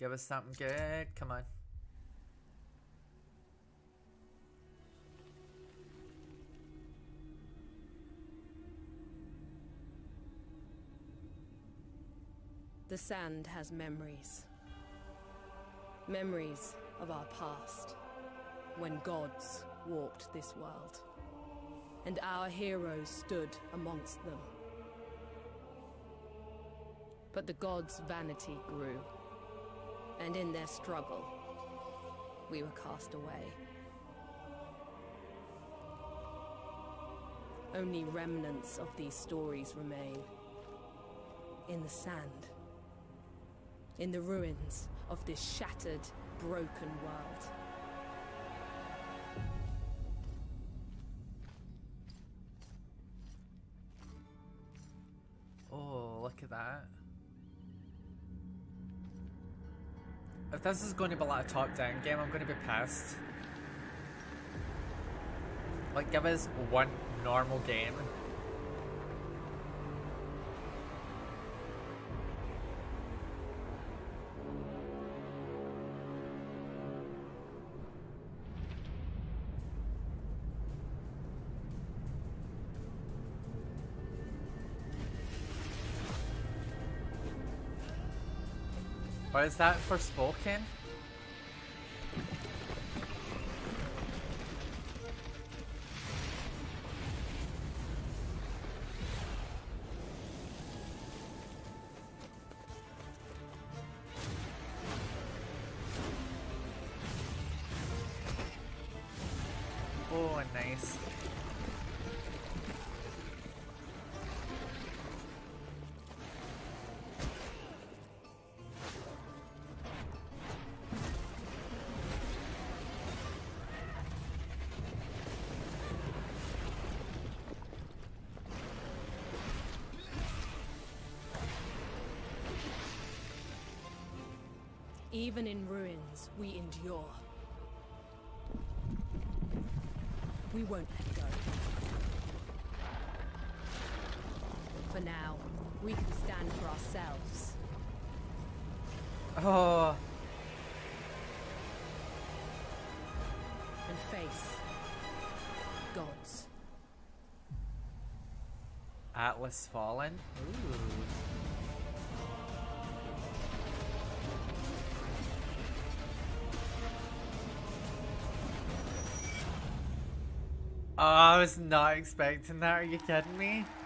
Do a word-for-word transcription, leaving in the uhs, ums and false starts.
Give us something good. Come on. The sand has memories. Memories of our past, when gods walked this world, and our heroes stood amongst them. But the gods' vanity grew, and in their struggle, we were cast away. Only remnants of these stories remain, in the sand, in the ruins of this shattered, broken world. Oh, look at that. If this is going to be like a top-down game, I'm going to be pissed. Like, give us one normal game. What is that for spoken? Oh, nice. Even in ruins, we endure. We won't let go. For now, we can stand for ourselves. Oh. And face gods. Atlas Fallen? Ooh. Oh, I was not expecting that. Are you kidding me?